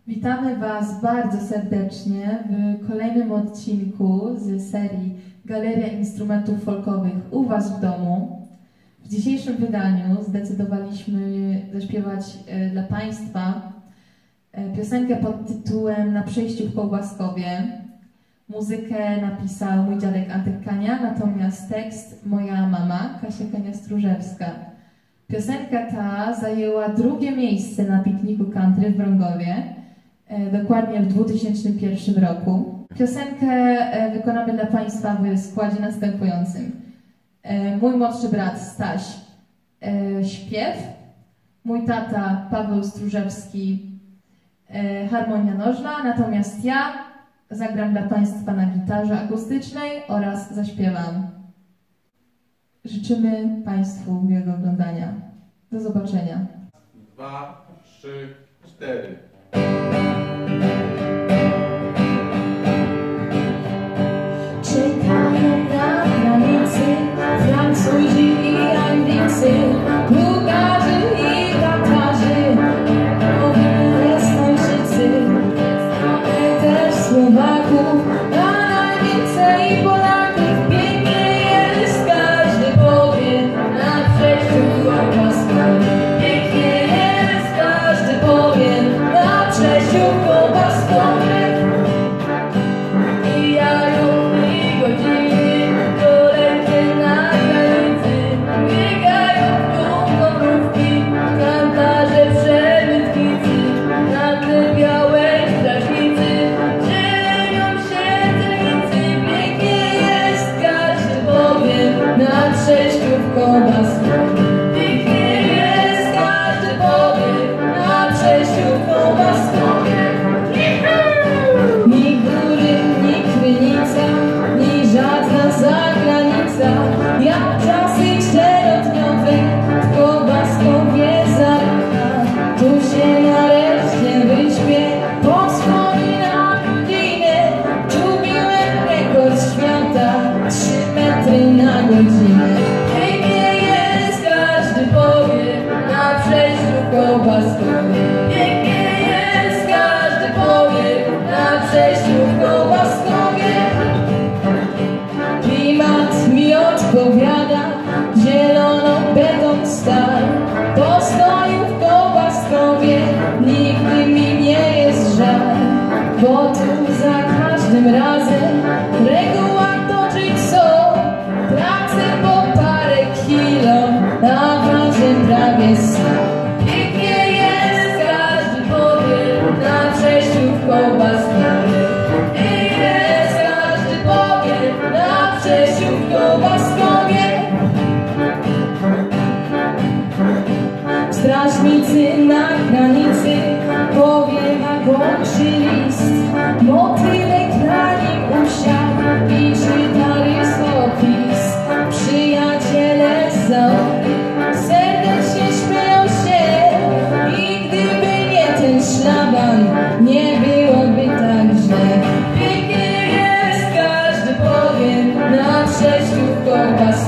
Witamy Was bardzo serdecznie w kolejnym odcinku z serii Galeria Instrumentów Folkowych u Was w domu. W dzisiejszym wydaniu zdecydowaliśmy zaśpiewać dla Państwa piosenkę pod tytułem Na przejściu w Kołbaskowie. Muzykę napisał mój dziadek Antek Kania, natomiast tekst moja mama Kasia Kania-Stróżewska. Piosenka ta zajęła drugie miejsce na pikniku country w Wrągowie, dokładnie w 2001 roku. Piosenkę wykonamy dla Państwa w składzie następującym. Mój młodszy brat Staś śpiew, mój tata Paweł Stróżewski harmonia nożna, natomiast ja zagram dla Państwa na gitarze akustycznej oraz zaśpiewam. Życzymy Państwu miłego oglądania. Do zobaczenia. 2, 3, 4. Czekają na granicy Francuzi i Anglicy, Bułgarzy i Tatarzy, Estończycy, też Słowaków, a najwięcej Polaków. Pięknie jest, każdy powie, na przejściu Kołbaskowie. Pięknie jest, każdy powie, na przejściu Kołbaskowie. Jak czasy czterodniowe w Kołbaskowie zarycha, tu się nareszcie wyśpię, wspominam godzinę. Tu biłem rekord świata, 3 metry na godzinę. Pięknie jest, każdy powie, na przejściu w Kołbaskowie. Pięknie jest, każdy powie, na przejściu w Kołbaskowie. Klimat mi odpowiada, zielono beton stal. Postoju w Kołbaskowie nigdy mi nie jest żal, bo tu za każdym razem reguła toczyć są pracę po parę kilo, a ważem prawie 100. Pięknie jest, każdy powie, na przejściu w Kołbaskowie. Pięknie jest, każdy powie, na przejściu w Kołbaskowie. Strażnicy na granicy powiewa gorszy list, motylek na nim usiadł i czyta rysopis. Przyjaciele z zaopy serdecznie śmieją się i gdyby nie ten szlaban, nie byłoby tak źle. Pięknie jest, każdy powie, na przejściu w Kołbaskowie.